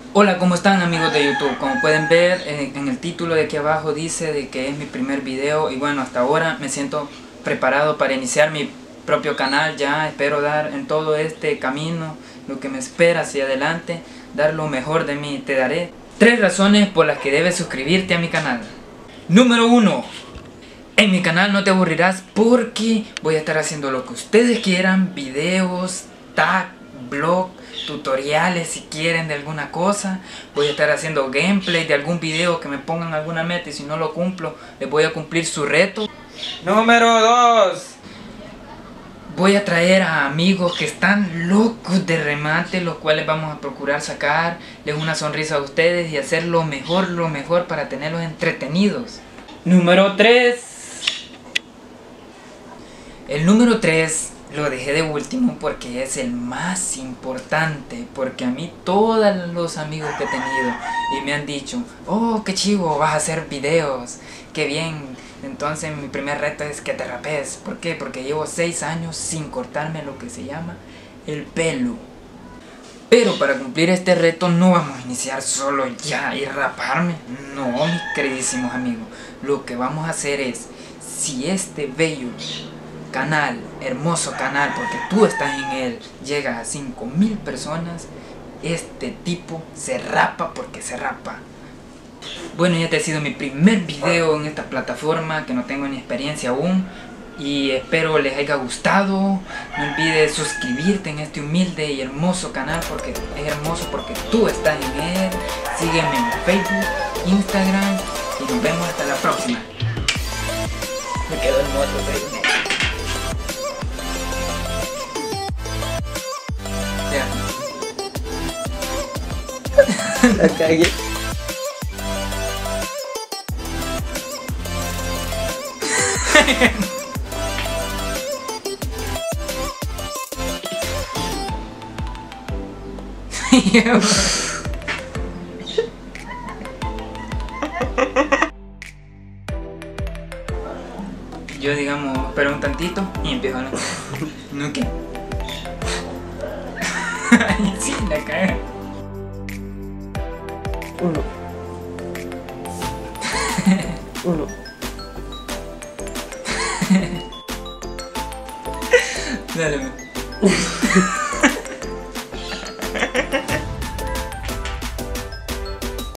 Hola, ¿cómo están amigos de YouTube? Como pueden ver en el título de aquí abajo dice de que es mi primer video y bueno, hasta ahora me siento preparado para iniciar mi propio canal. Ya espero dar en todo este camino lo que me espera hacia adelante, dar lo mejor de mí. Te daré 3 razones por las que debes suscribirte a mi canal. Número 1. En mi canal no te aburrirás porque voy a estar haciendo lo que ustedes quieran, videos, tag, blog, tutoriales si quieren de alguna cosa. Voy a estar haciendo gameplay de algún video que me pongan alguna meta y si no lo cumplo, les voy a cumplir su reto. Número 2. Voy a traer a amigos que están locos de remate, los cuales vamos a procurar sacarles una sonrisa a ustedes y hacer lo mejor para tenerlos entretenidos. Número 3. El número 3 lo dejé de último porque es el más importante, porque a mí todos los amigos que he tenido y me han dicho: oh, qué chivo, vas a hacer videos, qué bien. Entonces mi primer reto es que te rapes. ¿Por qué? Porque llevo 6 años sin cortarme lo que se llama el pelo. Pero para cumplir este reto no vamos a iniciar solo ya y raparme. No, mis queridísimos amigos. Lo que vamos a hacer es, si este bello canal, hermoso canal, porque tú estás en él, llega a 5000 personas, este tipo se rapa porque se rapa. Bueno, este ha sido mi primer video en esta plataforma, que no tengo ni experiencia aún, y espero les haya gustado. No olvides suscribirte en este humilde y hermoso canal, porque es hermoso porque tú estás en él. Sígueme en Facebook, Instagram, y nos vemos hasta la próxima. Me quedó hermoso, ¿sí? La cagué. Yo, digamos, espero un tantito y empiezo a hablar. ¿No qué? Sí, la caga. 1. 1. Dale, man.